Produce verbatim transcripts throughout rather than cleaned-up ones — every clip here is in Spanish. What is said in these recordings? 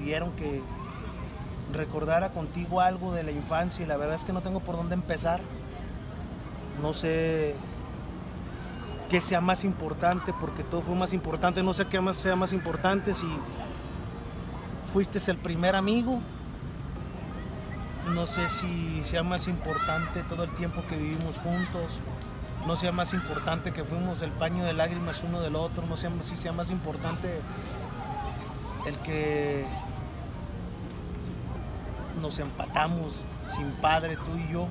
pidieron que recordara contigo algo de la infancia y la verdad es que no tengo por dónde empezar. No sé qué sea más importante porque todo fue más importante. No sé qué más sea más importante, si fuiste el primer amigo. No sé si sea más importante todo el tiempo que vivimos juntos. No sea más importante que fuimos el paño de lágrimas uno del otro. No sé si sea más importante el que nos empatamos sin padre, tú y yo. Eh,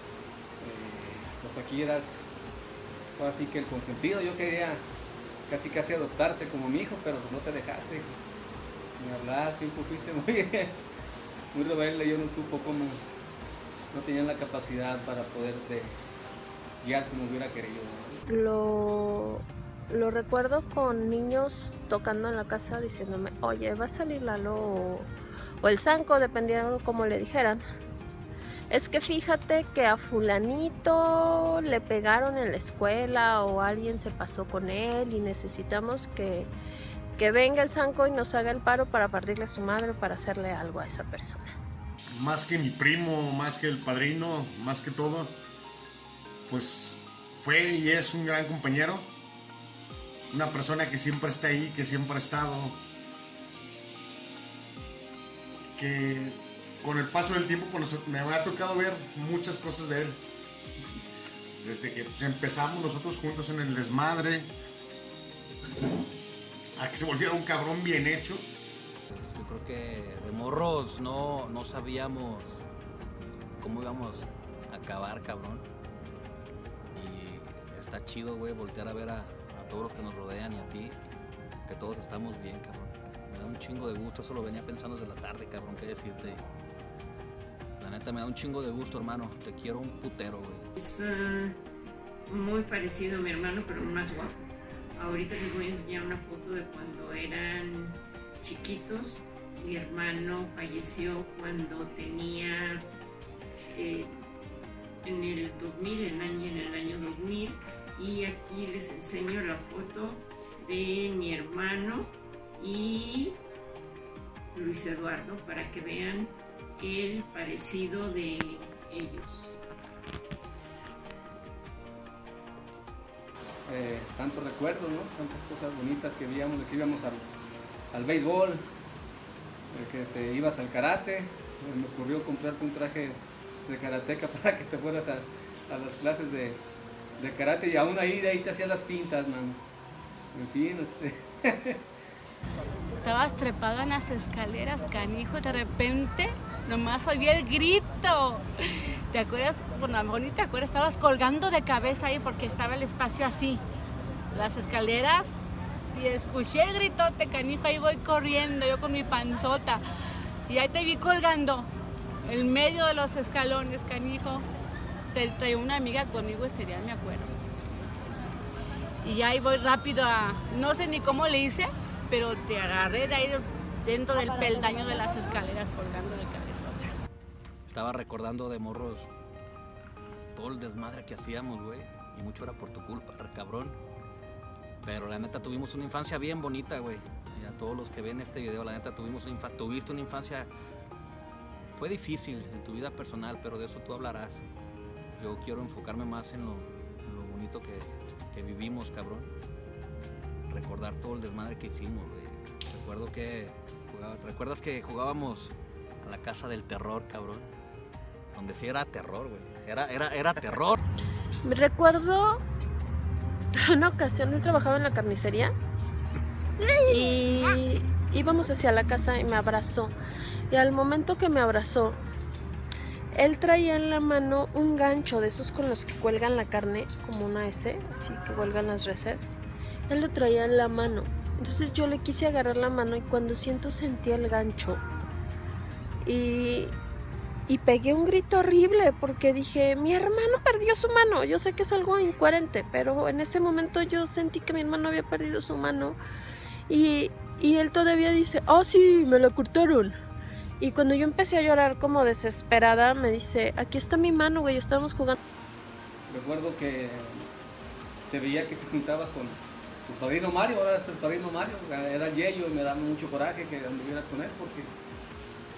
pues aquí eras, ahora sí que el consentido. Yo quería casi casi adoptarte como mi hijo, pero no te dejaste ni hablar. Siempre fuiste muy, muy rebelde. Yo no supo cómo, no tenía la capacidad para poderte guiar como hubiera querido. Lo, lo recuerdo con niños tocando en la casa diciéndome, oye, va a salir Lalo o, o el Zanco, dependiendo cómo le dijeran. Es que fíjate que a fulanito le pegaron en la escuela o alguien se pasó con él y necesitamos que, que venga el Zanco y nos haga el paro para partirle a su madre o para hacerle algo a esa persona. Más que mi primo, más que el padrino, más que todo, pues fue y es un gran compañero, una persona que siempre está ahí, que siempre ha estado, que con el paso del tiempo pues, me ha tocado ver muchas cosas de él, desde que pues, empezamos nosotros juntos en el desmadre, a que se volviera un cabrón bien hecho. Yo creo que de morros no, no sabíamos cómo íbamos a acabar, cabrón. Y está chido, güey, voltear a ver a, a todos los que nos rodean y a ti, que todos estamos bien, cabrón. Me da un chingo de gusto, eso lo venía pensando desde la tarde, cabrón, qué decirte. La neta, me da un chingo de gusto, hermano. Te quiero un putero, güey. Es uh, muy parecido a mi hermano, pero más guapo. Ahorita les voy a enseñar una foto de cuando eran chiquitos. Mi hermano falleció cuando tenía eh, en el dos mil, en el año, en el año dos mil, y aquí les enseño la foto de mi hermano y Luis Eduardo para que vean el parecido de ellos. Eh, tantos recuerdos, ¿no? Tantas cosas bonitas que veíamos, de que íbamos al, al béisbol, de que te ibas al karate. Me ocurrió comprarte un traje de karateca para que te fueras a, a las clases de, de karate, y aún ahí de ahí te hacías las pintas, man. En fin, este... Estabas trepado en las escaleras, canijo, de repente nomás oía el grito. ¿Te acuerdas? Bueno, a lo mejor ni te acuerdas, estabas colgando de cabeza ahí porque estaba el espacio así, las escaleras, y escuché el gritote, canijo, ahí voy corriendo, yo con mi panzota, y ahí te vi colgando en medio de los escalones, canijo. Te traía una amiga conmigo ese día, me acuerdo. Y ahí voy rápido a, no sé ni cómo le hice, pero te agarré de ahí dentro del peldaño de las escaleras colgando de cabezota. Estaba recordando de morros todo el desmadre que hacíamos, güey. Y mucho era por tu culpa, re cabrón. Pero la neta tuvimos una infancia bien bonita, güey. Y a todos los que ven este video, la neta tuvimos una infancia, tuviste una infancia... Fue difícil en tu vida personal, pero de eso tú hablarás. Yo quiero enfocarme más en lo, en lo bonito que, que vivimos, cabrón. Recordar todo el desmadre que hicimos, güey. Recuerdo que jugaba, ¿recuerdas que jugábamos a la casa del terror, cabrón? Donde sí era terror, güey. Era, era, era terror. Me recuerdo una ocasión, él trabajaba en la carnicería y íbamos hacia la casa y me abrazó. Y al momento que me abrazó, él traía en la mano un gancho de esos con los que cuelgan la carne, como una S, así que cuelgan las reses. Él lo traía en la mano. Entonces yo le quise agarrar la mano y cuando siento sentí el gancho. Y, y pegué un grito horrible porque dije, mi hermano perdió su mano. Yo sé que es algo incoherente, pero en ese momento yo sentí que mi hermano había perdido su mano. Y, y él todavía dice, oh sí, me la cortaron. Y cuando yo empecé a llorar como desesperada, me dice, aquí está mi mano, güey, estábamos jugando. Recuerdo que te veía que te juntabas con tu padrino Mario, ahora es el padrino Mario, era Yeyo, y me daba mucho coraje que anduvieras con él porque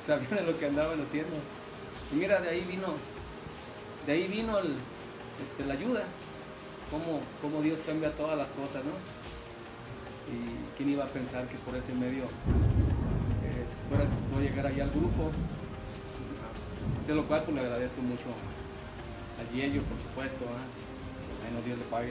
sabían de lo que andaban haciendo. Y mira, de ahí vino, de ahí vino el, este, la ayuda, cómo, cómo Dios cambia todas las cosas, ¿no? Y quién iba a pensar que por ese medio eh, fueras no llegar ahí al grupo, de lo cual pues le agradezco mucho a Yello, por supuesto, ¿eh? Ay, no, Dios le pague.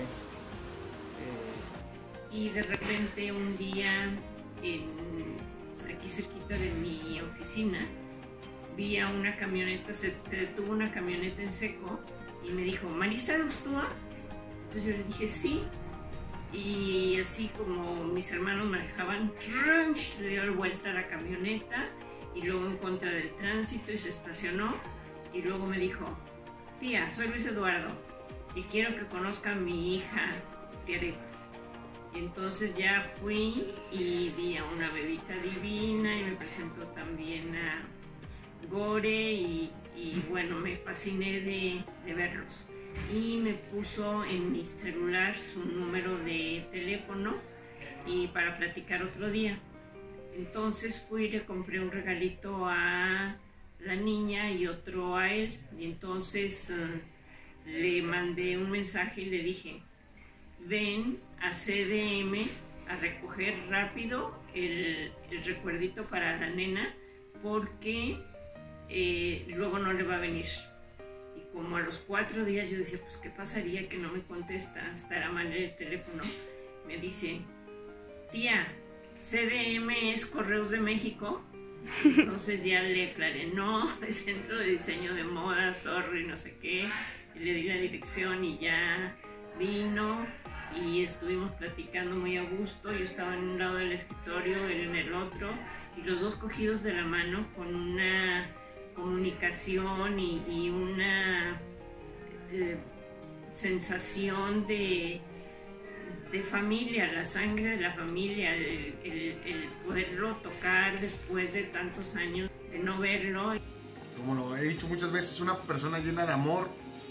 Eh, Y de repente un día, en, aquí cerquita de mi oficina, vi a una camioneta, se detuvo una camioneta en seco y me dijo, ¿Marisa de Ustúa? Entonces yo le dije, sí. Y así como mis hermanos manejaban, le dio vuelta a la camioneta y luego en contra del tránsito y se estacionó. Y luego me dijo, tía, soy Luis Eduardo y quiero que conozca a mi hija, Tiaret. Y entonces ya fui y vi a una bebita divina y me presentó también a Gore y, y bueno, me fasciné de, de verlos. Y me puso en mi celular su número de teléfono y para platicar otro día. Entonces fui y le compré un regalito a la niña y otro a él. Y entonces uh, le mandé un mensaje y le dije, ven a C D M a recoger rápido el, el recuerdito para la nena porque eh, luego no le va a venir. Y como a los cuatro días yo decía, pues qué pasaría que no me contesta, estará mal el teléfono. Me dice, tía, C D M es Correos de México. Entonces ya le aclaré, no, es Centro de Diseño de Moda, sorry, no sé qué. Y le di la dirección y ya vino y estuvimos platicando muy a gusto. Yo estaba en un lado del escritorio, él en el otro, y los dos cogidos de la mano con una comunicación y, y una eh, sensación de, de familia, la sangre de la familia, el, el, el poderlo tocar después de tantos años de no verlo. Como lo he dicho muchas veces, una persona llena de amor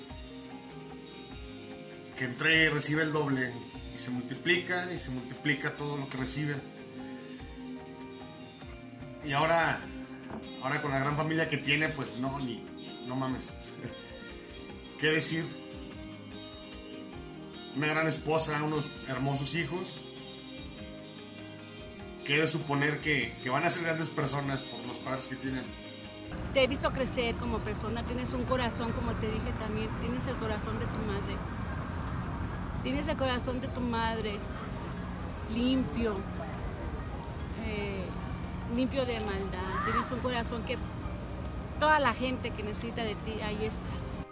que entrega y recibe el doble y se multiplica y se multiplica todo lo que recibe. Y ahora, ahora con la gran familia que tiene, pues no, ni, no mames. ¿Qué decir? Una gran esposa, unos hermosos hijos. ¿Qué de suponer que, que van a ser grandes personas por los padres que tienen? Te he visto crecer como persona, tienes un corazón, como te dije también, tienes el corazón de tu madre. Tienes el corazón de tu madre limpio, eh, limpio de maldad. Tienes un corazón que toda la gente que necesita de ti, ahí estás.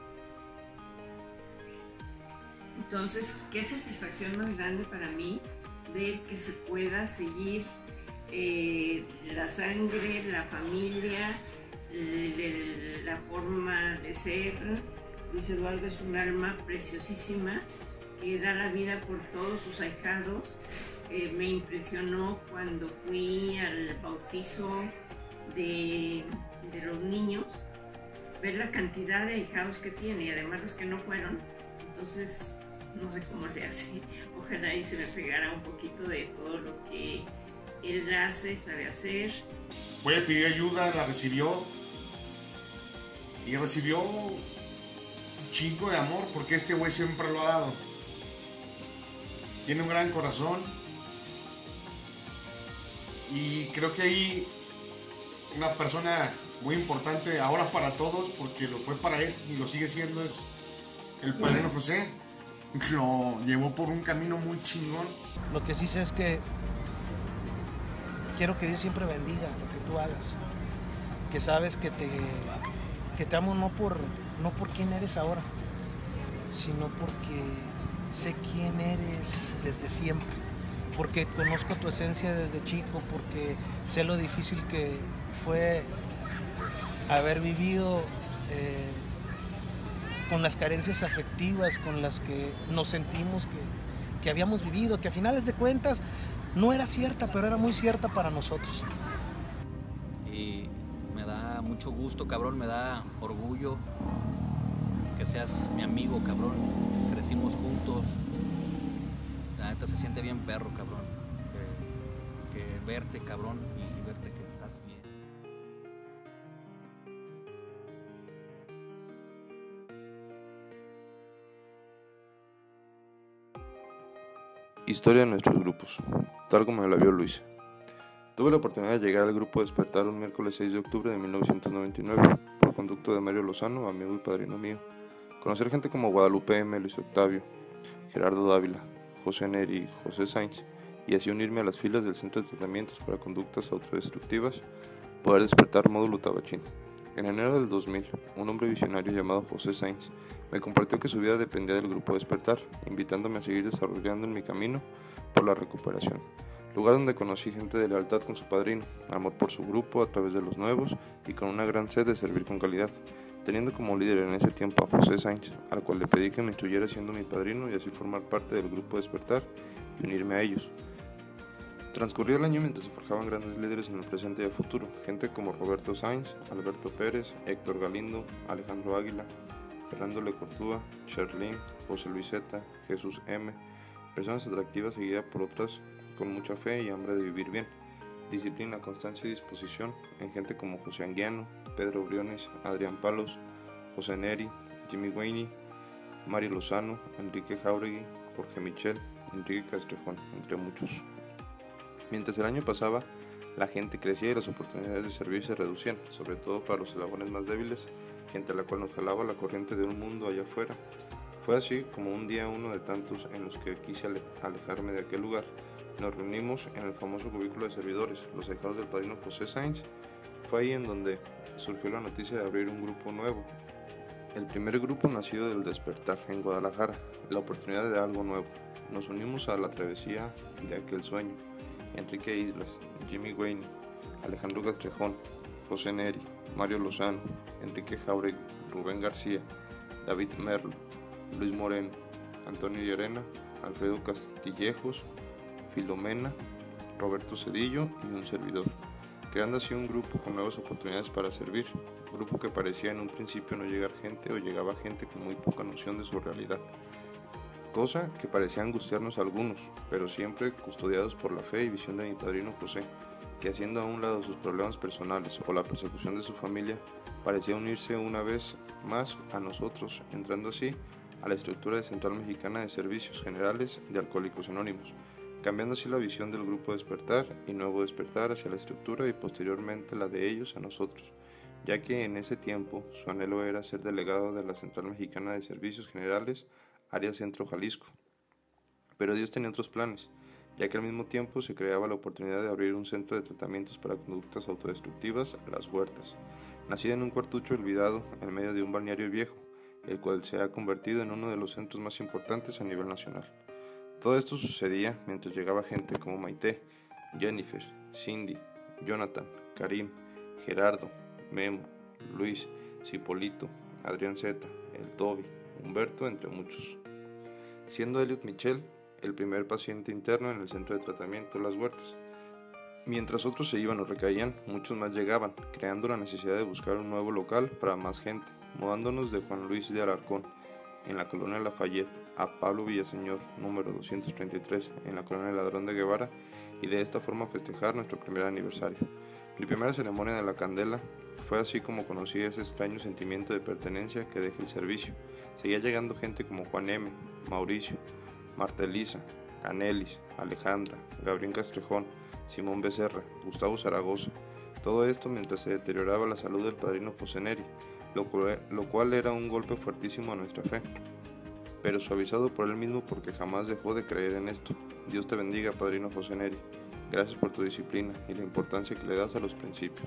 Entonces, qué satisfacción más grande para mí ver que se pueda seguir eh, la sangre, la familia, el, la forma de ser. Luis Eduardo es un alma preciosísima que da la vida por todos sus ahijados. Eh, me impresionó cuando fui al bautizo de, de los niños, ver la cantidad de ahijados que tiene y además los que no fueron. Entonces, no sé cómo le hace. Ojalá y se me pegara un poquito de todo lo que él hace, sabe hacer. Fue a pedir ayuda, la recibió y recibió un chingo de amor porque este güey siempre lo ha dado. Tiene un gran corazón y creo que ahí una persona muy importante ahora para todos, porque lo fue para él y lo sigue siendo, es el padrino José. Lo llevó por un camino muy chingón. Lo que sí sé es que quiero que Dios siempre bendiga lo que tú hagas, que sabes que te, que te amo no por, no por quién eres ahora, sino porque sé quién eres desde siempre, porque conozco tu esencia desde chico, porque sé lo difícil que fue haber vivido eh, con las carencias afectivas con las que nos sentimos que, que habíamos vivido, que a finales de cuentas no era cierta, pero era muy cierta para nosotros. Y me da mucho gusto, cabrón, me da orgullo que seas mi amigo, cabrón. Crecimos juntos. La neta se siente bien perro, cabrón. Que, que verte, cabrón, y verte que estás bien. Historia de nuestros grupos, tal como la vio Luis. Tuve la oportunidad de llegar al grupo Despertar un miércoles seis de octubre de mil novecientos noventa y nueve, por conducto de Mario Lozano, amigo y padrino mío. Conocer gente como Guadalupe M., Luis Octavio, Gerardo Dávila, José Neri y José Sainz, y así unirme a las filas del Centro de Tratamientos para Conductas Autodestructivas, Poder Despertar Módulo Tabachín. En enero del dos mil, un hombre visionario llamado José Sainz me compartió que su vida dependía del grupo Despertar, invitándome a seguir desarrollando en mi camino por la recuperación. Lugar donde conocí gente de lealtad con su padrino, amor por su grupo a través de los nuevos y con una gran sed de servir con calidad, teniendo como líder en ese tiempo a José Sainz, al cual le pedí que me instruyera siendo mi padrino y así formar parte del grupo Despertar y unirme a ellos. Transcurrió el año mientras se forjaban grandes líderes en el presente y el futuro, gente como Roberto Sainz, Alberto Pérez, Héctor Galindo, Alejandro Águila, Fernando Lecortúa, Sherlyn, José Luis Zeta, Jesús M., personas atractivas seguidas por otras con mucha fe y hambre de vivir bien, disciplina, constancia y disposición en gente como José Anguiano, Pedro Briones, Adrián Palos, José Neri, Jimmy Wayne, Mario Lozano, Enrique Jauregui, Jorge Michel, Enrique Castrejón, entre muchos. Mientras el año pasaba, la gente crecía y las oportunidades de servir se reducían, sobre todo para los eslabones más débiles, gente a la cual nos jalaba la corriente de un mundo allá afuera. Fue así como un día, uno de tantos en los que quise alejarme de aquel lugar, nos reunimos en el famoso cubículo de servidores, los ahijados del padrino José Sainz. Fue ahí en donde surgió la noticia de abrir un grupo nuevo. El primer grupo nacido del Despertar, en Guadalajara, la oportunidad de algo nuevo. Nos unimos a la travesía de aquel sueño. Enrique Islas, Jimmy Wayne, Alejandro Castrejón, José Neri, Mario Lozano, Enrique Jauregui, Rubén García, David Merlo, Luis Moreno, Antonio Llerena, Alfredo Castillejos, Filomena, Roberto Cedillo y un servidor, creando así un grupo con nuevas oportunidades para servir, grupo que parecía en un principio no llegar gente o llegaba gente con muy poca noción de su realidad, cosa que parecía angustiarnos a algunos, pero siempre custodiados por la fe y visión de mi padrino José, que haciendo a un lado sus problemas personales o la persecución de su familia, parecía unirse una vez más a nosotros, entrando así a la estructura de Central Mexicana de Servicios Generales de Alcohólicos Anónimos, cambiando así la visión del grupo Despertar y Nuevo Despertar hacia la estructura y posteriormente la de ellos a nosotros, ya que en ese tiempo su anhelo era ser delegado de la Central Mexicana de Servicios Generales, área Centro Jalisco. Pero Dios tenía otros planes, ya que al mismo tiempo se creaba la oportunidad de abrir un centro de tratamientos para conductas autodestructivas, Las Huertas, nacida en un cuartucho olvidado en medio de un balneario viejo, el cual se ha convertido en uno de los centros más importantes a nivel nacional. Todo esto sucedía mientras llegaba gente como Maite, Jennifer, Cindy, Jonathan, Karim, Gerardo, Memo, Luis, Cipolito, Adrián Zeta, el Toby, Humberto, entre muchos. Siendo Elliot Michel el primer paciente interno en el centro de tratamiento Las Huertas. Mientras otros se iban o recaían, muchos más llegaban, creando la necesidad de buscar un nuevo local para más gente, mudándonos de Juan Luis de Alarcón, en la colonia Lafayette, a Pablo Villaseñor, número doscientos treinta y tres, en la colonia Ladrón de Guevara, y de esta forma festejar nuestro primer aniversario. Mi primera ceremonia de la candela fue así como conocí ese extraño sentimiento de pertenencia que dejé el servicio. Seguía llegando gente como Juan M., Mauricio, Marta Elisa, Canelis, Alejandra, Gabriel Castrejón, Simón Becerra, Gustavo Zaragoza. Todo esto mientras se deterioraba la salud del padrino José Neri, lo cual, lo cual era un golpe fuertísimo a nuestra fe, pero suavizado por él mismo porque jamás dejó de creer en esto. Dios te bendiga, padrino José Neri. Gracias por tu disciplina y la importancia que le das a los principios.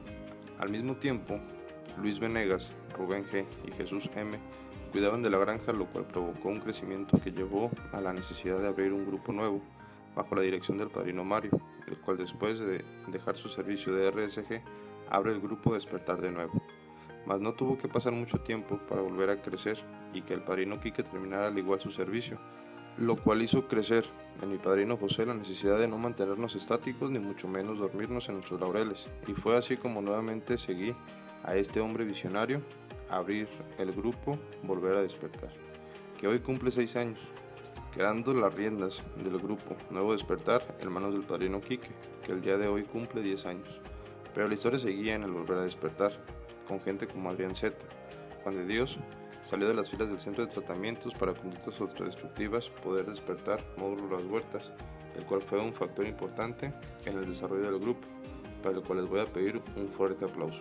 Al mismo tiempo, Luis Venegas, Rubén G. y Jesús M. cuidaban de la granja, lo cual provocó un crecimiento que llevó a la necesidad de abrir un grupo nuevo, bajo la dirección del padrino Mario, el cual después de dejar su servicio de R S G, abre el grupo Despertar de nuevo. Mas no tuvo que pasar mucho tiempo para volver a crecer y que el padrino Quique terminara al igual su servicio, lo cual hizo crecer en mi padrino José la necesidad de no mantenernos estáticos ni mucho menos dormirnos en nuestros laureles, y fue así como nuevamente seguí a este hombre visionario a abrir el grupo Volver a Despertar, que hoy cumple seis años, quedando las riendas del grupo Nuevo Despertar en manos del padrino Quique, que el día de hoy cumple diez años. Pero la historia seguía en el Volver a Despertar, con gente como Adrián Zeta, Juan de Dios, Salió de las filas del Centro de Tratamientos para Conductas Autodestructivas Poder Despertar, módulo Las Huertas, el cual fue un factor importante en el desarrollo del grupo, para el cual les voy a pedir un fuerte aplauso.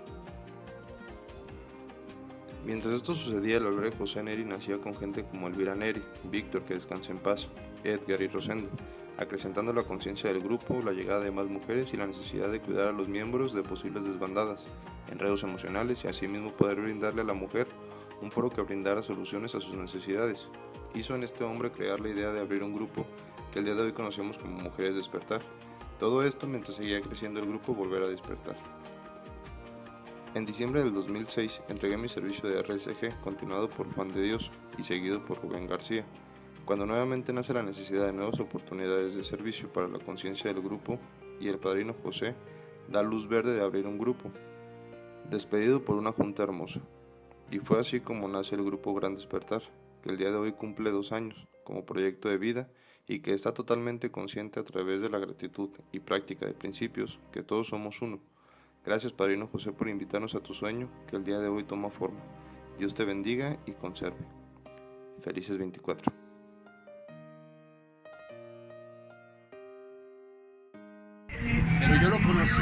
Mientras esto sucedía, la Gloria de José Neri nacía con gente como Elvira Neri, Víctor, que descanse en paz, Edgar y Rosendo, acrecentando la conciencia del grupo, la llegada de más mujeres y la necesidad de cuidar a los miembros de posibles desbandadas, enredos emocionales y asimismo poder brindarle a la mujer un foro que brindara soluciones a sus necesidades. Hizo en este hombre crear la idea de abrir un grupo que el día de hoy conocemos como Mujeres Despertar. Todo esto mientras seguía creciendo el grupo Volver a Despertar. En diciembre del dos mil seis entregué mi servicio de R S G, continuado por Juan de Dios y seguido por Rubén García, cuando nuevamente nace la necesidad de nuevas oportunidades de servicio para la conciencia del grupo y el padrino José da luz verde de abrir un grupo, despedido por una junta hermosa. Y fue así como nace el grupo Gran Despertar, que el día de hoy cumple dos años como proyecto de vida y que está totalmente consciente a través de la gratitud y práctica de principios que todos somos uno. Gracias, padrino José, por invitarnos a tu sueño que el día de hoy toma forma. Dios te bendiga y conserve. Felices veinticuatro. Pero yo lo conocí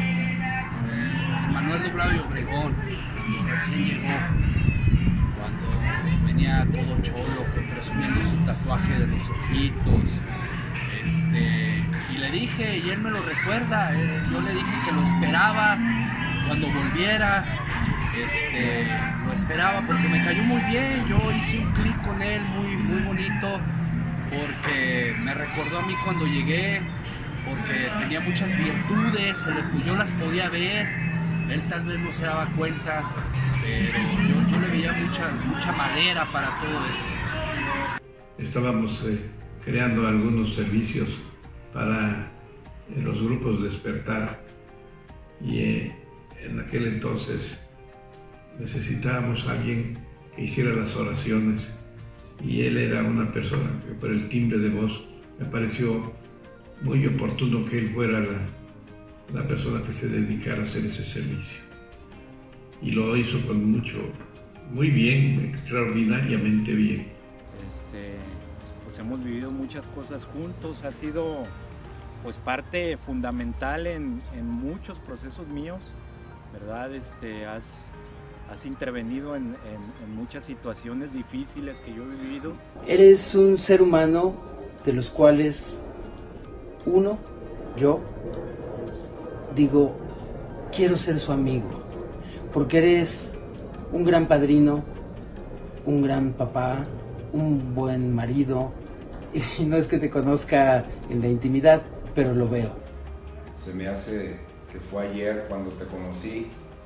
en Manuel Doblado y Obregón, cuando recién llegó, cuando venía todo cholo, presumiendo su tatuaje de los ojitos. Este, y le dije, y él me lo recuerda, eh, yo le dije que lo esperaba cuando volviera, este, lo esperaba porque me cayó muy bien, yo hice un clic con él muy, muy bonito, porque me recordó a mí cuando llegué, porque tenía muchas virtudes, yo las podía ver, él tal vez no se daba cuenta, pero yo, yo le veía mucha, mucha madera para todo esto. Estábamos eh, creando algunos servicios para eh, los grupos Despertar y eh, en aquel entonces necesitábamos a alguien que hiciera las oraciones y él era una persona que por el timbre de voz me pareció muy oportuno que él fuera la, la persona que se dedicara a hacer ese servicio. Y lo hizo con mucho, muy bien, extraordinariamente bien. Este, pues hemos vivido muchas cosas juntos, ha sido pues parte fundamental en, en muchos procesos míos, ¿verdad? Este, has, has intervenido en, en, en muchas situaciones difíciles que yo he vivido. Eres un ser humano de los cuales uno, yo, digo, quiero ser su amigo, porque eres un gran padrino, un gran papá, un buen marido, y no es que te conozca en la intimidad, pero lo veo. Se me hace que fue ayer cuando te conocí,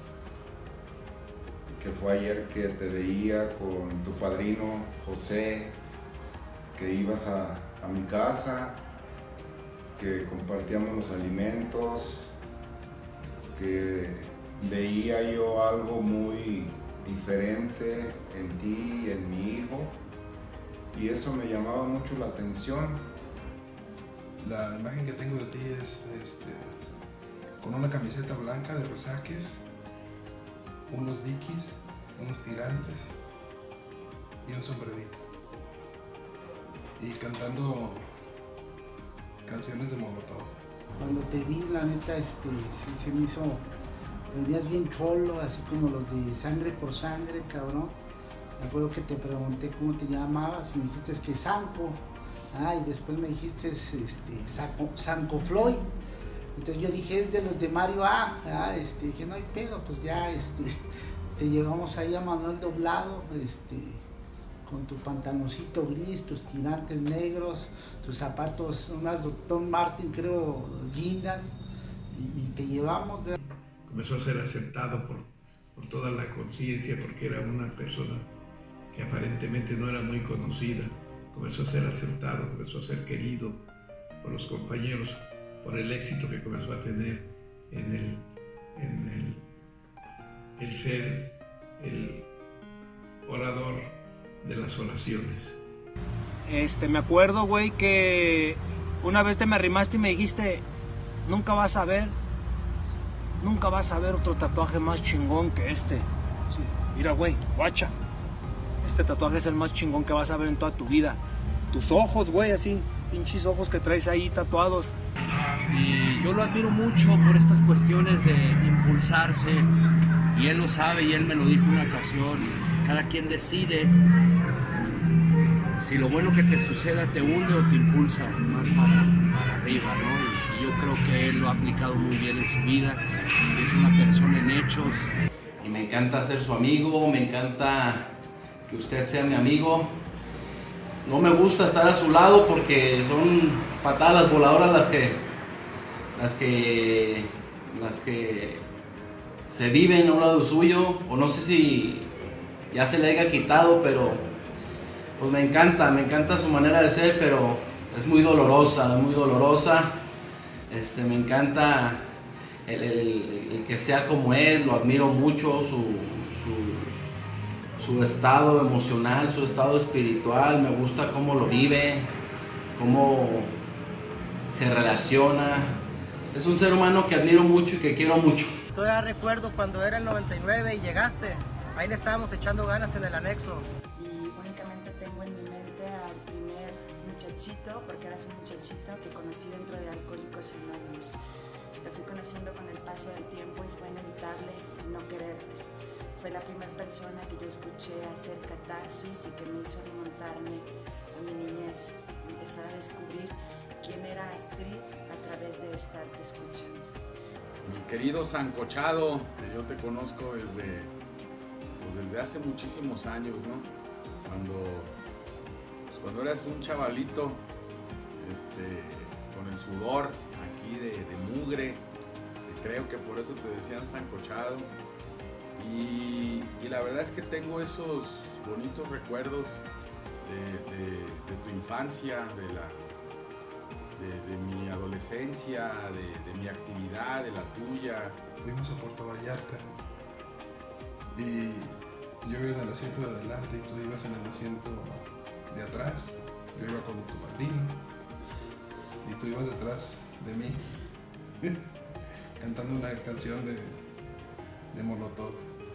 que fue ayer que te veía con tu padrino José, que ibas a, a mi casa, que compartíamos los alimentos, que veía yo algo muy diferente en ti y en mi hijo, y eso me llamaba mucho la atención. La imagen que tengo de ti es este, con una camiseta blanca de resaques, unos dikis, unos tirantes y un sombrerito, y cantando canciones de Molotov. Cuando te vi, la neta, este, sí se me hizo, venías bien cholo, así como los de Sangre por Sangre, cabrón. Me acuerdo que te pregunté cómo te llamabas, me dijiste que Sanco, ah, y después me dijiste este, Sanco, Sanco Floyd. Entonces yo dije, es de los de Mario A, ah, este, dije, no hay pedo, pues ya, este, te llevamos ahí a Manuel Doblado, este, con tu pantaloncito gris, tus tirantes negros, tus zapatos, unas Doctor Martin, creo, guindas, y, y te llevamos, ¿verdad? Comenzó a ser aceptado por, por toda la conciencia, porque era una persona que aparentemente no era muy conocida. Comenzó a ser aceptado, comenzó a ser querido por los compañeros, por el éxito que comenzó a tener en el, en el, el ser el orador de las oraciones. Este, me acuerdo, güey, que una vez te me arrimaste y me dijiste, nunca vas a ver, nunca vas a ver otro tatuaje más chingón que este. Sí, mira, güey, guacha. Este tatuaje es el más chingón que vas a ver en toda tu vida. Tus ojos, güey, así, pinches ojos que traes ahí tatuados. Y yo lo admiro mucho por estas cuestiones de impulsarse. Y él lo sabe y él me lo dijo en una ocasión. Cada quien decide si lo bueno que te suceda te hunde o te impulsa más para, para arriba, ¿no? Y, y yo creo que él lo ha aplicado muy bien en su vida. Es una persona en hechos. Y me encanta ser su amigo, me encanta que usted sea mi amigo. No me gusta estar a su lado porque son patadas voladoras las que, las que, las que se viven a un lado suyo, o no sé si ya se le haya quitado, pero pues me encanta, me encanta su manera de ser, pero es muy dolorosa, muy dolorosa. Este, me encanta el, el, el que sea como él, lo admiro mucho, su, su, su estado emocional, su estado espiritual, me gusta cómo lo vive, cómo se relaciona. Es un ser humano que admiro mucho y que quiero mucho. Todavía recuerdo cuando era el noventa y nueve y llegaste, ahí le estábamos echando ganas en el anexo. Y únicamente tengo en mi mente al primer muchachito, porque eras un muchachito que conocí dentro de Alcohólicos Anónimos. Te fui conociendo con el paso del tiempo y fue inevitable no quererte. Fue la primera persona que yo escuché hacer catarsis y que me hizo remontarme a mi niñez, empezar a descubrir quién era Astrid a través de estarte escuchando. Mi querido Sancochado, que yo te conozco desde, pues desde hace muchísimos años, ¿no? Cuando, pues cuando eras un chavalito, este, con el sudor aquí de, de mugre, que creo que por eso te decían Sancochado. Y, y la verdad es que tengo esos bonitos recuerdos de, de, de tu infancia, de la... De, de mi adolescencia, de, de mi actividad, de la tuya. Fuimos a Puerto Vallarta y yo iba en el asiento de adelante y tú ibas en el asiento de atrás. Yo iba con tu padrino y tú ibas detrás de mí cantando una canción de, de Molotov.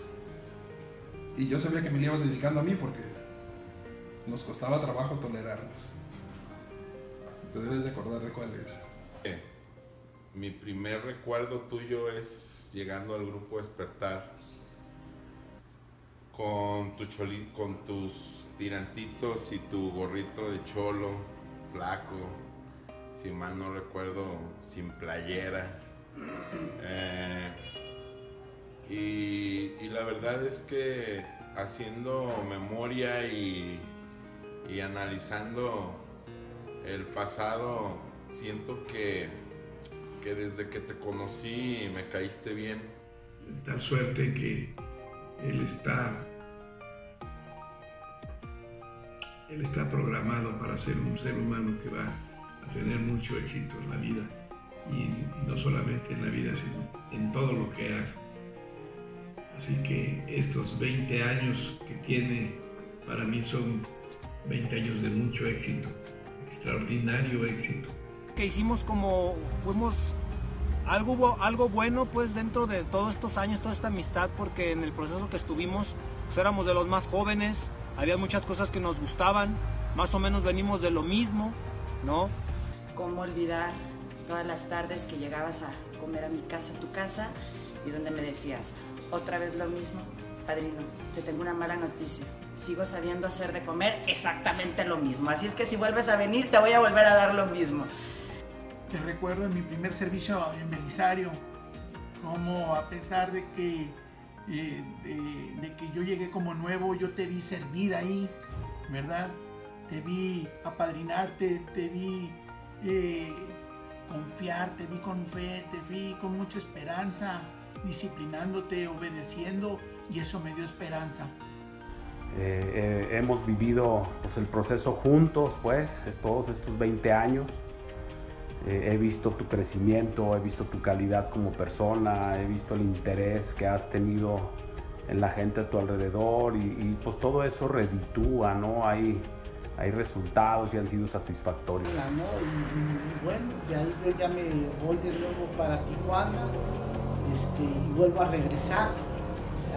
Y yo sabía que me la ibas dedicando a mí porque nos costaba trabajo tolerarnos. Te debes de acordar de cuál es. Eh, mi primer recuerdo tuyo es llegando al grupo Despertar con, tu choli, con tus tirantitos y tu gorrito de cholo, flaco, si mal no recuerdo, sin playera. Eh, y, y la verdad es que haciendo memoria y, y analizando el pasado, siento que, que desde que te conocí me caíste bien. Tal suerte que él está, él está programado para ser un ser humano que va a tener mucho éxito en la vida. Y, y no solamente en la vida, sino en todo lo que haga. Así que estos veinte años que tiene, para mí son veinte años de mucho éxito. Extraordinario éxito. Que hicimos como, fuimos, algo, algo bueno pues dentro de todos estos años, toda esta amistad, porque en el proceso que estuvimos, pues éramos de los más jóvenes, había muchas cosas que nos gustaban, más o menos venimos de lo mismo, ¿no? ¿Cómo olvidar todas las tardes que llegabas a comer a mi casa, a tu casa, y donde me decías, otra vez lo mismo? Padrino, te tengo una mala noticia. Sigo sabiendo hacer de comer exactamente lo mismo. Así es que si vuelves a venir, te voy a volver a dar lo mismo. Te recuerdo en mi primer servicio en Belisario, como a pesar de que, eh, de, de que yo llegué como nuevo, yo te vi servir ahí, ¿verdad? Te vi apadrinarte, te vi eh, confiar, te vi con fe, te vi con mucha esperanza, disciplinándote, obedeciendo, y eso me dio esperanza. Eh, eh, hemos vivido pues, el proceso juntos, pues, es todos estos veinte años. Eh, he visto tu crecimiento, he visto tu calidad como persona, he visto el interés que has tenido en la gente a tu alrededor y, y pues todo eso reditúa, ¿no? Hay, hay resultados y han sido satisfactorios. ¿No? Y, y bueno, ya yo ya me voy de nuevo para Tijuana, este, y vuelvo a regresar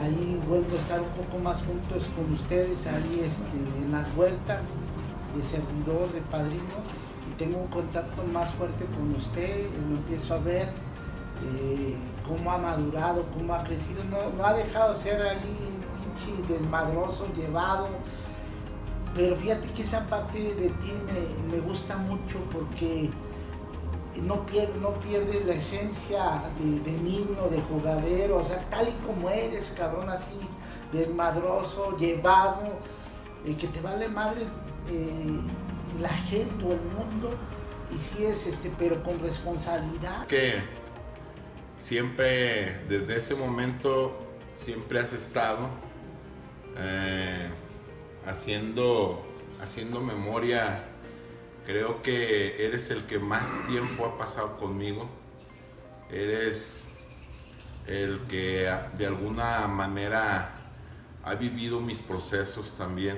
ahí vuelvo a estar un poco más juntos con ustedes, ahí este, en las vueltas de servidor, de padrino, y tengo un contacto más fuerte con usted, lo empiezo a ver, eh, cómo ha madurado, cómo ha crecido, no, no ha dejado de ser ahí un pinche desmadroso, llevado, pero fíjate que esa parte de ti me, me gusta mucho porque no pierde, no pierde la esencia de, de niño, de jugadero, o sea, tal y como eres, cabrón, así, desmadroso, llevado, eh, que te vale madres eh, la gente o el mundo, y sí es, este, pero con responsabilidad. Que siempre, desde ese momento, siempre has estado eh, haciendo, haciendo memoria. Creo que eres el que más tiempo ha pasado conmigo. Eres el que de alguna manera ha vivido mis procesos también,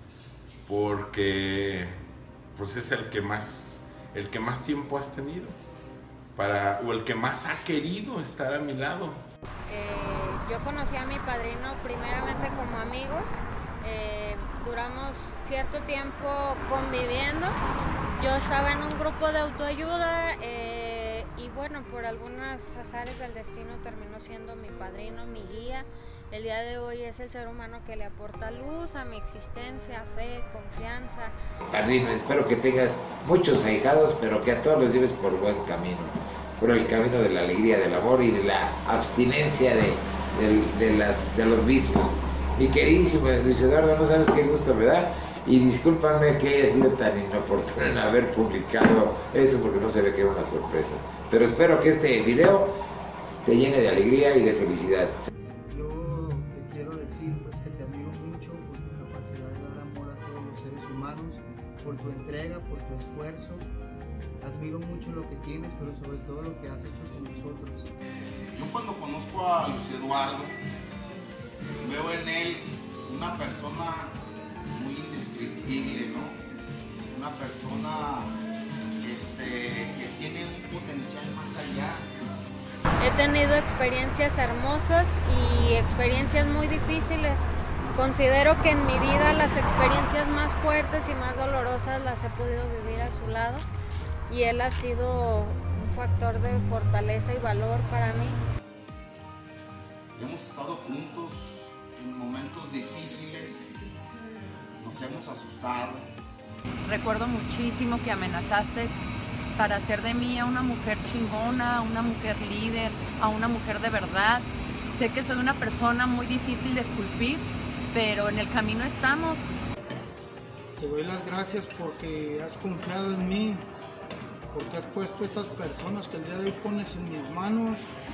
porque pues es el que más, el que más tiempo has tenido, para, o el que más ha querido estar a mi lado. Eh, yo conocí a mi padrino primeramente como amigos. Eh, duramos cierto tiempo conviviendo. Yo estaba en un grupo de autoayuda eh, y bueno, por algunos azares del destino terminó siendo mi padrino, mi guía. El día de hoy es el ser humano que le aporta luz a mi existencia, fe, confianza. Padrino, espero que tengas muchos ahijados, pero que a todos los lleves por buen camino, por el camino de la alegría, del amor y de la abstinencia de, de, de, las, de los vicios. Mi queridísimo Luis Eduardo, no sabes qué gusto me da, y discúlpame que haya sido tan inoportuno en haber publicado eso, porque no se ve que era una sorpresa. Pero espero que este video te llene de alegría y de felicidad. Yo te quiero decir pues que te admiro mucho por tu capacidad de dar amor a todos los seres humanos, por tu entrega, por tu esfuerzo. Admiro mucho lo que tienes, pero sobre todo lo que has hecho con nosotros. Yo cuando conozco a Luis Eduardo, veo en él una persona muy indescriptible, ¿no? Una persona este, que tiene un potencial más allá. He tenido experiencias hermosas y experiencias muy difíciles. Considero que en mi vida las experiencias más fuertes y más dolorosas las he podido vivir a su lado, y él ha sido un factor de fortaleza y valor para mí. Hemos estado juntos en momentos difíciles, nos hemos asustado. Recuerdo muchísimo que amenazaste para hacer de mí a una mujer chingona, a una mujer líder, a una mujer de verdad. Sé que soy una persona muy difícil de esculpir, pero en el camino estamos. Te doy las gracias porque has confiado en mí, porque has puesto estas personas que el día de hoy pones en mis manos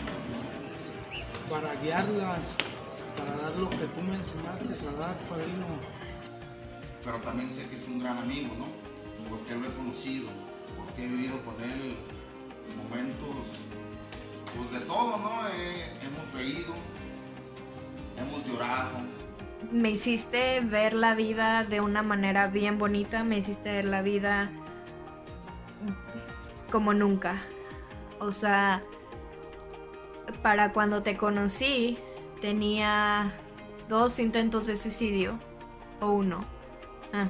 para guiarlas, para dar lo que tú me enseñaste a dar, padrino. Pero también sé que es un gran amigo, ¿no? Porque lo he conocido, porque he vivido con él momentos, pues de todo, ¿no? Eh, hemos reído, hemos llorado. Me hiciste ver la vida de una manera bien bonita, me hiciste ver la vida como nunca. O sea, para cuando te conocí tenía dos intentos de suicidio, o uno. Ah.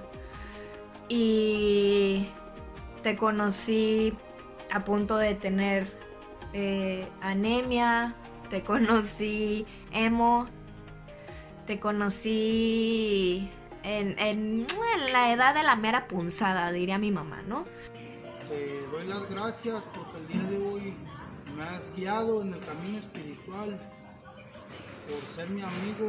Y te conocí a punto de tener eh, anemia, te conocí emo, te conocí en, en, en la edad de la mera punzada, diría mi mamá, ¿no? Te doy las gracias porque el día de hoy me has guiado en el camino espiritual, por ser mi amigo,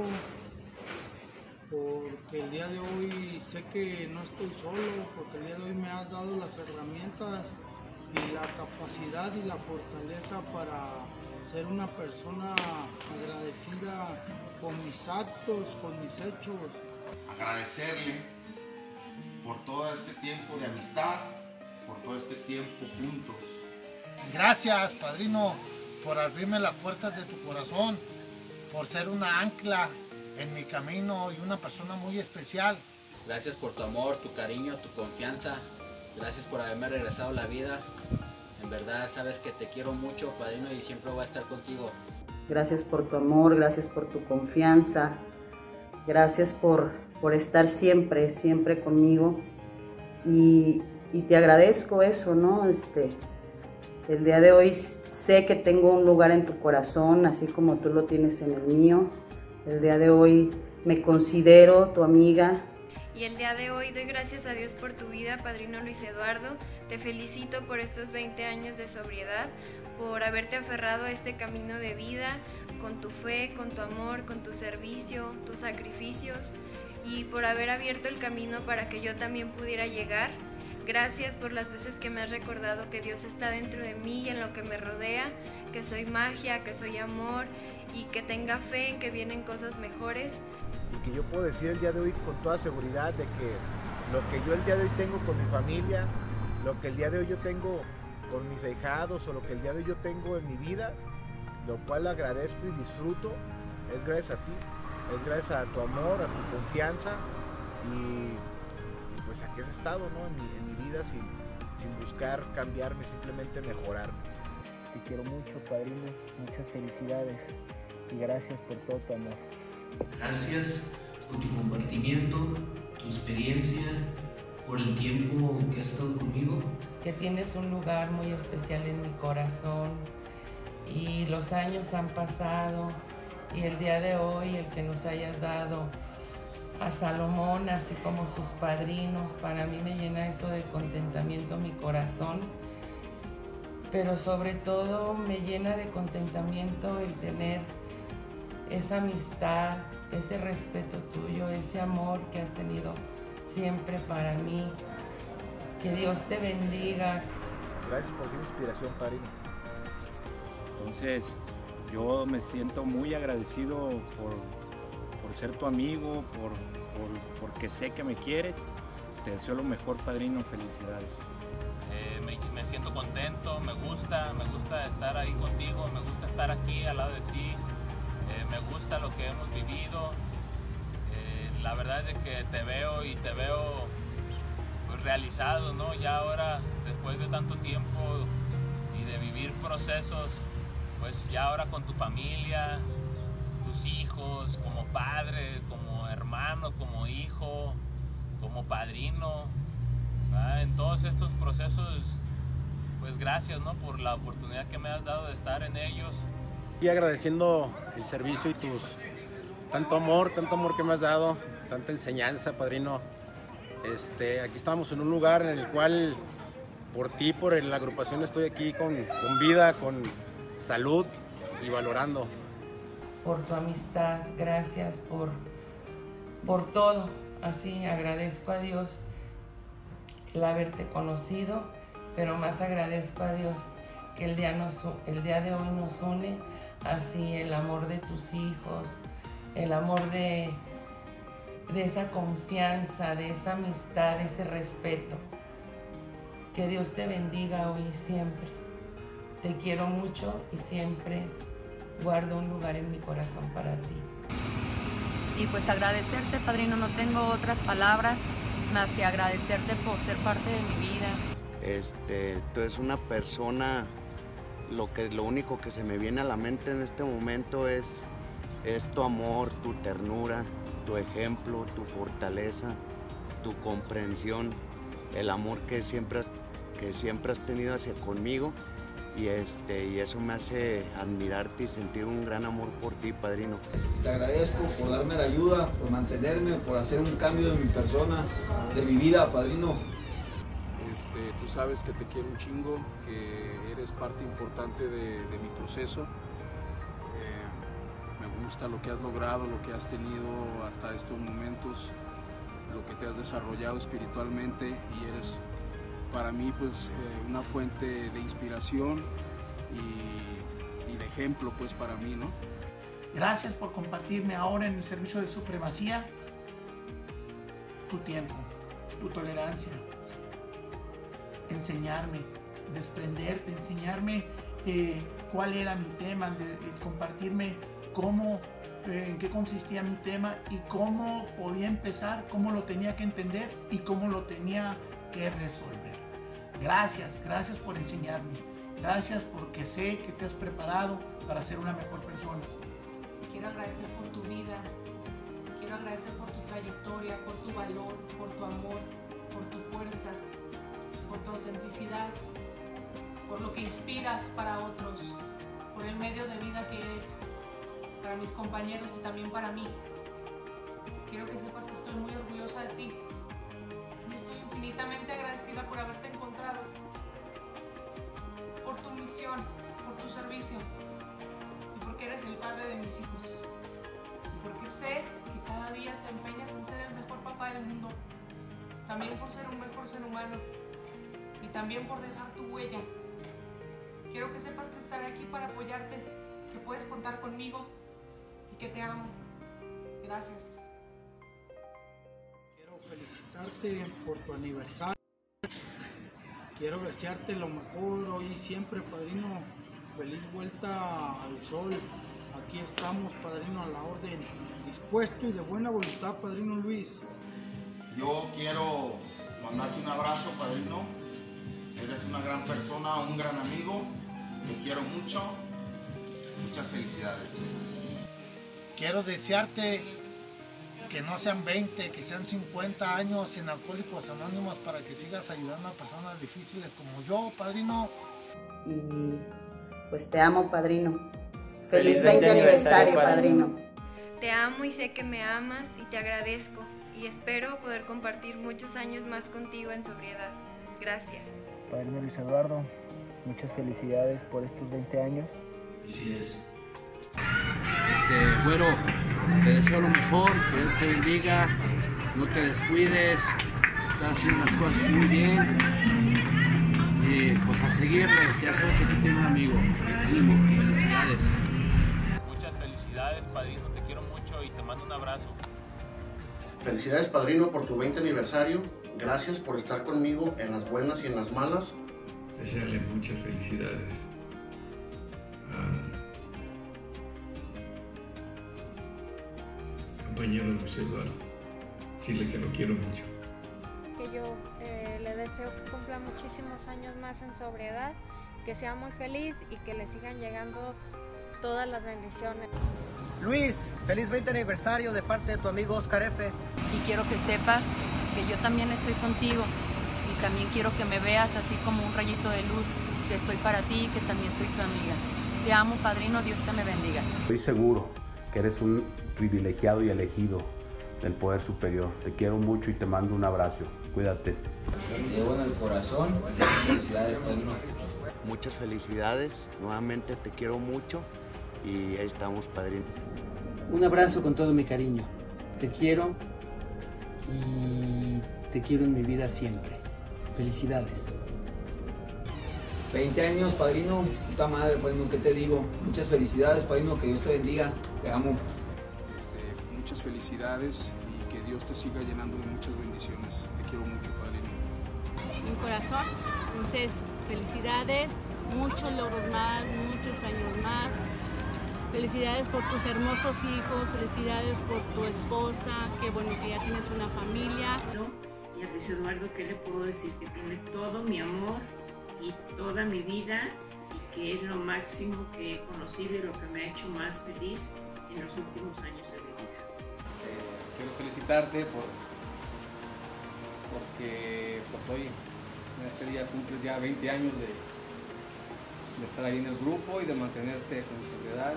porque el día de hoy sé que no estoy solo, porque el día de hoy me has dado las herramientas y la capacidad y la fortaleza para ser una persona agradecida con mis actos, con mis hechos. Agradecerle por todo este tiempo de amistad, por todo este tiempo juntos. Gracias, padrino, por abrirme las puertas de tu corazón, por ser una ancla en mi camino y una persona muy especial. Gracias por tu amor, tu cariño, tu confianza. Gracias por haberme regresado a la vida. En verdad sabes que te quiero mucho, padrino, y siempre voy a estar contigo. Gracias por tu amor, gracias por tu confianza, gracias por, por estar siempre, siempre conmigo. Y, y te agradezco eso, ¿no? Este, el día de hoy sé que tengo un lugar en tu corazón, así como tú lo tienes en el mío. El día de hoy me considero tu amiga. Y el día de hoy doy gracias a Dios por tu vida, Padrino Luis Eduardo. Te felicito por estos veinte años de sobriedad, por haberte aferrado a este camino de vida, con tu fe, con tu amor, con tu servicio, tus sacrificios, y por haber abierto el camino para que yo también pudiera llegar. Gracias por las veces que me has recordado que Dios está dentro de mí y en lo que me rodea, que soy magia, que soy amor y que tenga fe en que vienen cosas mejores. Y que yo puedo decir el día de hoy con toda seguridad de que lo que yo el día de hoy tengo con mi familia, lo que el día de hoy yo tengo con mis ahijados o lo que el día de hoy yo tengo en mi vida, lo cual agradezco y disfruto, es gracias a ti, es gracias a tu amor, a tu confianza y pues aquí has estado, ¿no? en, mi, en mi vida sin, sin buscar cambiarme, simplemente mejorarme. Te quiero mucho, padrino, muchas felicidades y gracias por todo tu amor. Gracias por tu compartimiento, tu experiencia, por el tiempo que has estado conmigo. Que tienes un lugar muy especial en mi corazón y los años han pasado y el día de hoy el que nos hayas dado a Salomón así como sus padrinos, para mí me llena eso de contentamiento mi corazón, pero sobre todo me llena de contentamiento el tener esa amistad, ese respeto tuyo, ese amor que has tenido siempre para mí. Que Dios te bendiga. Gracias por ser inspiración, padrino. Entonces, yo me siento muy agradecido por, por ser tu amigo, por, por, porque sé que me quieres. Te deseo lo mejor, padrino. Felicidades. Eh, me, me siento contento, me gusta, me gusta estar ahí contigo, me gusta estar aquí al lado de ti. Eh, me gusta lo que hemos vivido. Eh, la verdad es que te veo y te veo pues, realizado, ¿no? Ya ahora, después de tanto tiempo y de vivir procesos, pues ya ahora con tu familia, tus hijos, como padre, como hermano, como hijo, como padrino, ¿verdad? En todos estos procesos, pues gracias, ¿no? Por la oportunidad que me has dado de estar en ellos. Y agradeciendo el servicio y tus tanto amor, tanto amor que me has dado, tanta enseñanza, padrino. Este, aquí estamos en un lugar en el cual por ti, por la agrupación estoy aquí con, con vida, con salud y valorando. Por tu amistad, gracias por, por todo. Así agradezco a Dios el haberte conocido, pero más agradezco a Dios que el día, nos, el día de hoy nos une. Así el amor de tus hijos, el amor de, de esa confianza, de esa amistad, de ese respeto. Que Dios te bendiga hoy y siempre. Te quiero mucho y siempre guardo un lugar en mi corazón para ti. Y pues agradecerte, padrino, no tengo otras palabras más que agradecerte por ser parte de mi vida. Este, tú eres una persona. Lo, que, lo único que se me viene a la mente en este momento es, es tu amor, tu ternura, tu ejemplo, tu fortaleza, tu comprensión, el amor que siempre has, que siempre has tenido hacia conmigo y, este, y eso me hace admirarte y sentir un gran amor por ti, padrino. Te agradezco por darme la ayuda, por mantenerme, por hacer un cambio en mi persona, de mi vida, padrino. Este, tú sabes que te quiero un chingo, que eres parte importante de, de mi proceso. Eh, me gusta lo que has logrado, lo que has tenido hasta estos momentos, lo que te has desarrollado espiritualmente y eres para mí pues eh, una fuente de inspiración y, y de ejemplo pues para mí, ¿no? Gracias por compartirme ahora en el servicio de supremacía tu tiempo, tu tolerancia, enseñarme, desprenderte, enseñarme eh, cuál era mi tema, de, de compartirme cómo, eh, en qué consistía mi tema y cómo podía empezar, cómo lo tenía que entender y cómo lo tenía que resolver. Gracias, gracias por enseñarme Gracias porque sé que te has preparado para ser una mejor persona. Quiero agradecer por tu vida, quiero agradecer por tu trayectoria, por tu valor, por tu amor, por tu fuerza, por tu autenticidad, por lo que inspiras para otros, por el medio de vida que eres, para mis compañeros y también para mí. Quiero que sepas que estoy muy orgullosa de ti y estoy infinitamente agradecida por haberte encontrado, por tu misión, por tu servicio y porque eres el padre de mis hijos y porque sé que cada día te empeñas en ser el mejor papá del mundo, también por ser un mejor ser humano y también por dejar tu huella. Quiero que sepas que estaré aquí para apoyarte, que puedes contar conmigo y que te amo. Gracias. Quiero felicitarte por tu aniversario. Quiero desearte lo mejor hoy y siempre, padrino. Feliz vuelta al sol. Aquí estamos, padrino, a la orden. Dispuesto y de buena voluntad, padrino Luis. Yo quiero mandarte un abrazo, padrino. Eres una gran persona, un gran amigo. Te quiero mucho. Muchas felicidades. Quiero desearte que no sean veinte, que sean cincuenta años en Alcohólicos Anónimos para que sigas ayudando a personas difíciles como yo, padrino. Y pues te amo, padrino. Feliz veinte aniversario, padrino. Te amo y sé que me amas y te agradezco y espero poder compartir muchos años más contigo en sobriedad. Gracias. Padrino Luis Eduardo, muchas felicidades por estos veinte años. Felicidades. Este, güero, te deseo lo mejor, que Dios te bendiga, no te descuides, estás haciendo las cosas muy bien y pues a seguirle, ya sabes que tú tienes un amigo, ánimo, felicidades. Muchas felicidades, padrino, te quiero mucho y te mando un abrazo. Felicidades, padrino, por tu veinte aniversario, gracias por estar conmigo en las buenas y en las malas. Desearle muchas felicidades a compañero Luis Eduardo, decirle que lo quiero mucho. Que yo eh, le deseo que cumpla muchísimos años más en sobriedad, que sea muy feliz y que le sigan llegando todas las bendiciones. Luis, feliz veinte aniversario de parte de tu amigo Oscar F. Y quiero que sepas que yo también estoy contigo y también quiero que me veas así como un rayito de luz, que estoy para ti y que también soy tu amiga. Te amo, padrino, Dios te me bendiga. Estoy seguro que eres un privilegiado y elegido del poder superior. Te quiero mucho y te mando un abrazo. Cuídate. Te llevo en el corazón. Felicidades, padrino. Muchas felicidades. Nuevamente te quiero mucho y ahí estamos, padrino. Un abrazo con todo mi cariño. Te quiero y te quiero en mi vida siempre. Felicidades. veinte años, padrino. Puta madre, padrino, ¿qué te digo? Muchas felicidades, padrino. Que Dios te bendiga. Te amo. Este, muchas felicidades y que Dios te siga llenando de muchas bendiciones. Te quiero mucho, padrino. Un corazón. Entonces, felicidades. Muchos logros más, muchos años más. Felicidades por tus hermosos hijos. Felicidades por tu esposa. Qué bueno que ya tienes una familia. Y a Luis Eduardo, ¿qué le puedo decir? Que tiene todo mi amor y toda mi vida y que es lo máximo que he conocido y lo que me ha hecho más feliz en los últimos años de mi vida. Eh, quiero felicitarte por, porque pues hoy en este día cumples ya veinte años de, de estar ahí en el grupo y de mantenerte con sobriedad.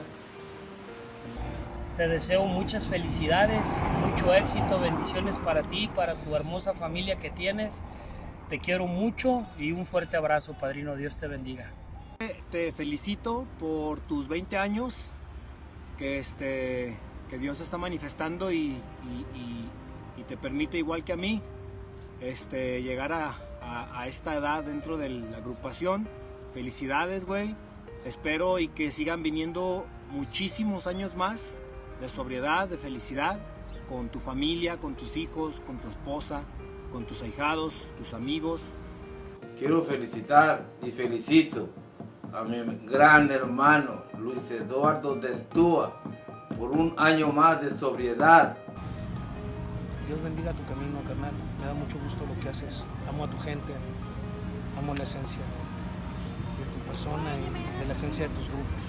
Te deseo muchas felicidades, mucho éxito, bendiciones para ti, para tu hermosa familia que tienes. Te quiero mucho y un fuerte abrazo, padrino. Dios te bendiga. Te felicito por tus veinte años, que, este, que Dios está manifestando y, y, y, y te permite, igual que a mí, este, llegar a, a, a esta edad dentro de la agrupación. Felicidades, güey. Espero y que sigan viniendo muchísimos años más de sobriedad, de felicidad, con tu familia, con tus hijos, con tu esposa, con tus ahijados, tus amigos. Quiero felicitar y felicito a mi gran hermano Luis Eduardo Destúa por un año más de sobriedad. Dios bendiga tu camino, carnal. Me da mucho gusto lo que haces. Amo a tu gente, amo la esencia de tu persona y de la esencia de tus grupos.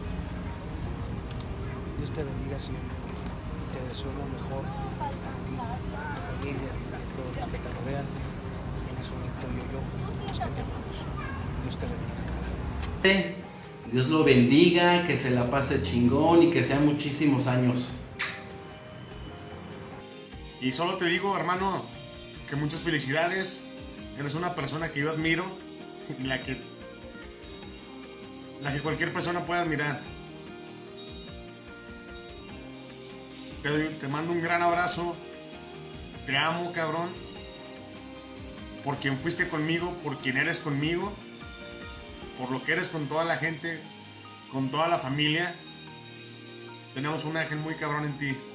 Dios te bendiga siempre y te deseo lo mejor a ti, a tu familia, a todos los que te rodean y en eso incluyo yo, los que te amamos. Dios te bendiga. Dios lo bendiga, que se la pase chingón y que sean muchísimos años. Y solo te digo, hermano, que muchas felicidades. Eres una persona que yo admiro y la que, la que cualquier persona puede admirar. Te, te mando un gran abrazo. Te amo, cabrón. Por quien fuiste conmigo, por quien eres conmigo, por lo que eres con toda la gente, con toda la familia. Tenemos un ángel muy cabrón en ti.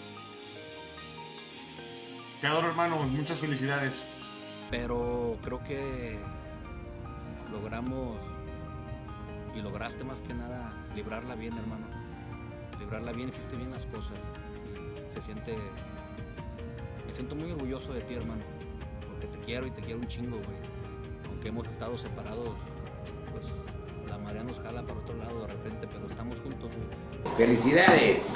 Te adoro, hermano. Muchas felicidades. Pero creo que logramos y lograste más que nada librarla bien, hermano. Librarla bien, hiciste bien las cosas. Y se siente... Me siento muy orgulloso de ti, hermano. Porque te quiero y te quiero un chingo, güey. Aunque hemos estado separados, pues la marea nos jala para otro lado de repente, pero estamos juntos, güey. ¡Felicidades!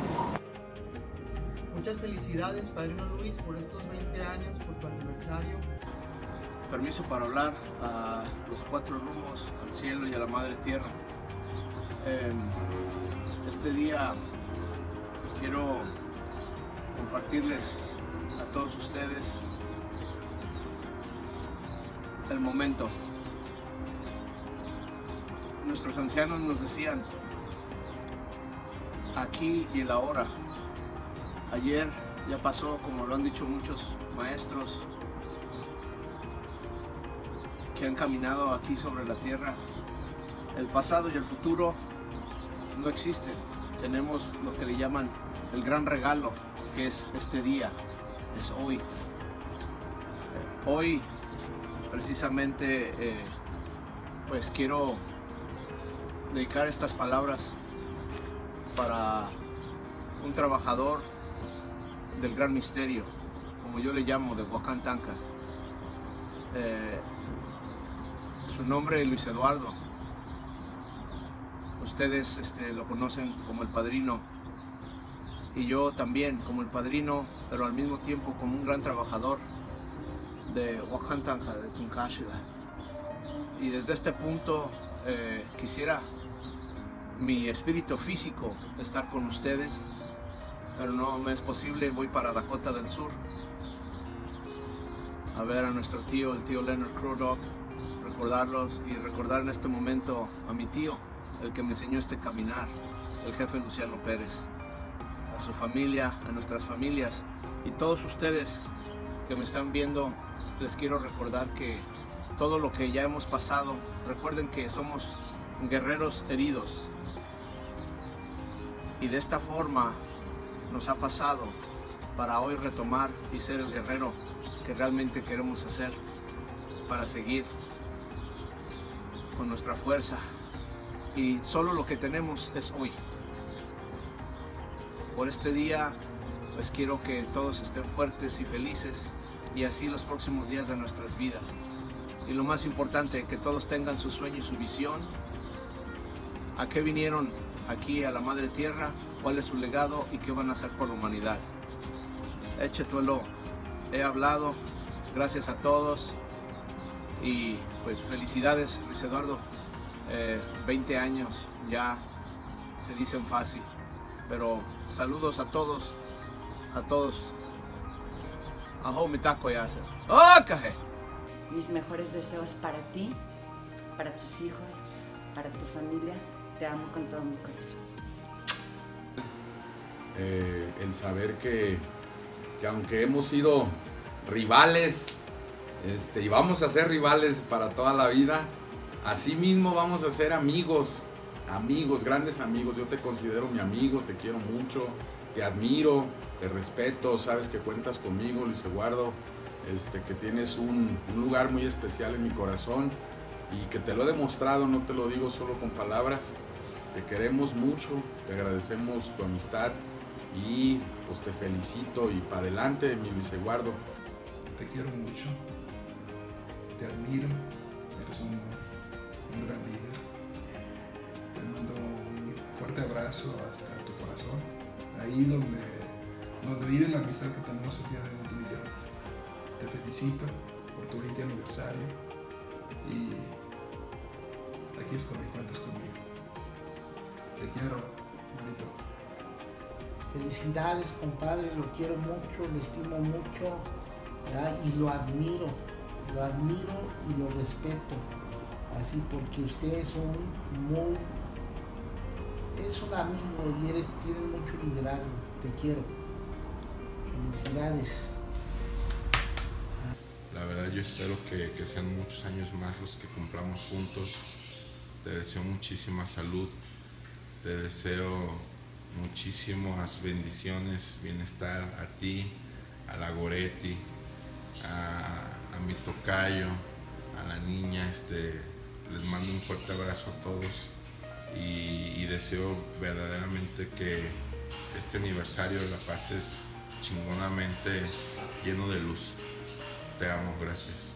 Muchas felicidades, Padrino Luis, por estos veinte años, por tu aniversario. Permiso para hablar a los cuatro rumbos, al cielo y a la madre tierra. Eh, este día quiero compartirles a todos ustedes el momento. Nuestros ancianos nos decían, aquí y el ahora. Ayer ya pasó, como lo han dicho muchos maestros que han caminado aquí sobre la tierra. El pasado y el futuro no existen. Tenemos lo que le llaman el gran regalo, que es este día, es hoy. Hoy, precisamente, eh, pues quiero dedicar estas palabras para un trabajador del gran misterio, como yo le llamo, de Huacán-Tanca. Eh, su nombre es Luis Eduardo. Ustedes este, lo conocen como el Padrino, y yo también como el Padrino, pero al mismo tiempo como un gran trabajador de Huacán-Tanca, de Tuncáchila. Y desde este punto eh, quisiera mi espíritu físico estar con ustedes, pero no me es posible. Voy para Dakota del Sur a ver a nuestro tío, el tío Leonard Crow Dog, recordarlos y recordar en este momento a mi tío, el que me enseñó este caminar, el jefe Luciano Pérez, a su familia, a nuestras familias y todos ustedes que me están viendo. Les quiero recordar que todo lo que ya hemos pasado, recuerden que somos guerreros heridos, y de esta forma nos ha pasado para hoy retomar y ser el guerrero que realmente queremos hacer, para seguir con nuestra fuerza. Y solo lo que tenemos es hoy. Por este día, pues quiero que todos estén fuertes y felices, y así los próximos días de nuestras vidas. Y lo más importante, que todos tengan su sueño y su visión. ¿A qué vinieron aquí a la Madre Tierra? ¿Cuál es su legado y qué van a hacer por la humanidad? Échetuelo, he hablado. Gracias a todos y pues felicidades, Luis Eduardo. Eh, veinte años ya se dicen fácil, pero saludos a todos, a todos. Ajo mi taco ya se. ¡Okay! Mis mejores deseos para ti, para tus hijos, para tu familia. Te amo con todo mi corazón. Eh, el saber que, que aunque hemos sido rivales, este, y vamos a ser rivales para toda la vida, así mismo vamos a ser amigos, amigos, grandes amigos. Yo te considero mi amigo, te quiero mucho, te admiro, te respeto, sabes que cuentas conmigo, Luis Eduardo, este, que tienes un, un lugar muy especial en mi corazón y que te lo he demostrado, no te lo digo solo con palabras. Te queremos mucho, te agradecemos tu amistad y pues te felicito y para adelante, mi Luis Eduardo. Te quiero mucho, te admiro, eres un, un gran abrazo hasta tu corazón, ahí donde, donde vive la amistad que tenemos el día de hoy tú y yo. Te felicito por tu veinte aniversario y aquí estoy, cuentas conmigo. Te quiero, Marito. Felicidades, compadre, lo quiero mucho, lo estimo mucho, ¿verdad? Y lo admiro, lo admiro y lo respeto, así porque usted es un muy, es un amigo y eres, tienes mucho liderazgo, te quiero. Felicidades. La verdad yo espero que, que sean muchos años más los que cumplamos juntos. Te deseo muchísima salud, te deseo muchísimas bendiciones, bienestar a ti, a la Goretti, a, a mi tocayo, a la niña. Este, les mando un fuerte abrazo a todos y, y deseo verdaderamente que este aniversario la pases chingonamente lleno de luz. Te amo, gracias.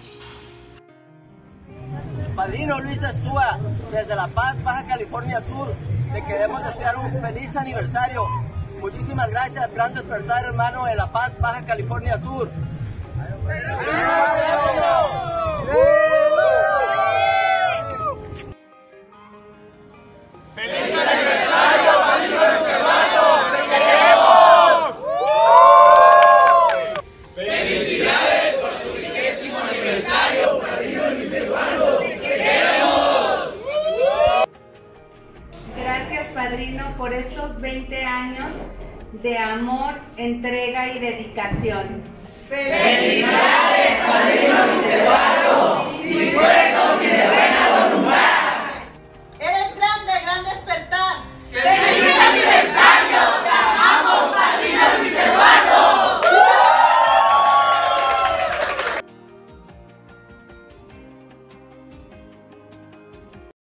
Padrino Luis Destúa, desde La Paz, Baja California Sur, te queremos desear un feliz aniversario. Muchísimas gracias, gran despertar, hermano, en La Paz, Baja California Sur. ¡Feliz aniversario, padrino Luis Eduardo! ¡Te queremos! ¡Felicidades por tu vigésimo aniversario, padrino Luis Eduardo! ¡Te queremos! Gracias, padrino, por estos veinte años de amor, entrega y dedicación. ¡Felicidades, padrino Luis Eduardo! ¡Dispuestos